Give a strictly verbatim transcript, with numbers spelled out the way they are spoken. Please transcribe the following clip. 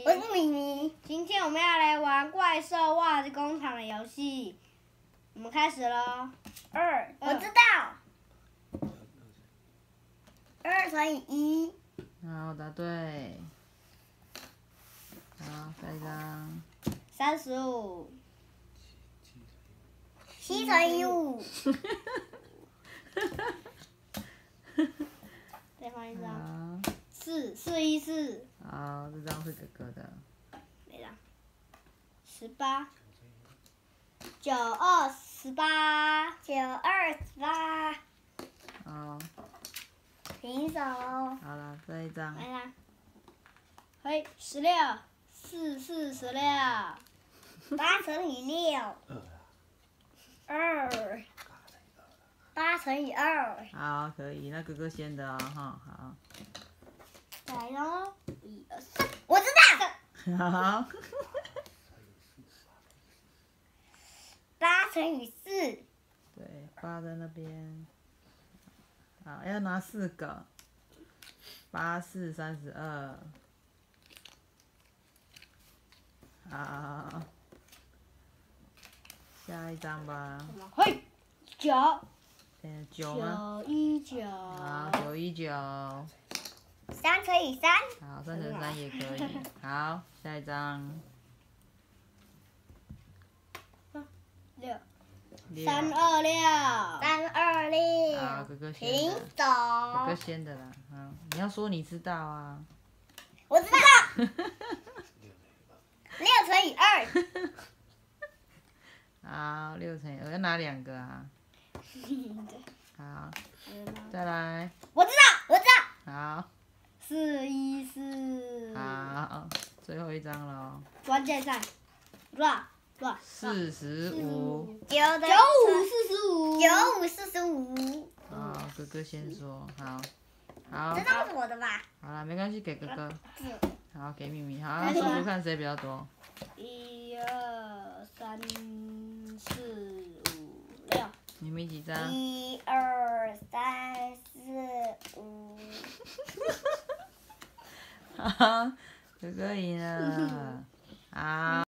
我是咪咪。今天我们要来玩怪兽袜子工厂的游戏，我们开始喽。二，我知道。二乘以一。 好，答对。好，下一张。 三十五。七乘以五。再换一张。四，四一四。 好，这张是哥哥的。 哪张？十八。九二十八。九二十八。 好。 平手。 好了，这一张。 来啦。嘿，十六。四四十六。八乘以六。二。八乘以二。 好，可以。那哥哥先的哦，哈，好。 来喽，一二三，我知道。 好。 八乘以四。 对，八在那边。好，要拿四个。八四三十二。好。下一张吧。 嘿，九。 嗯，九吗？ 九一九。 好，九一九。 三乘以三。 好，三乘三也可以。好，下一张。 六。 六。 三二六。三二六。 好，哥哥先平的。 手。 哥哥先的啦，好，你要说你知道啊。 我知道。六乘以二。 好，六乘以二，要拿两个啊。好，再来。 我知道，我知道。 好。 四一四。 好，最后一张了。 关键赛，乱乱。 四十五。 九九五四十五。九五四十五。 好，哥哥先说，好。好。 这张是我的吧？ 好了，没关系，给哥哥。好，给咪咪。好，数数看谁比较多。 一二三四五六。 咪咪几张？ 一二三四五。 好，哥哥赢了。好。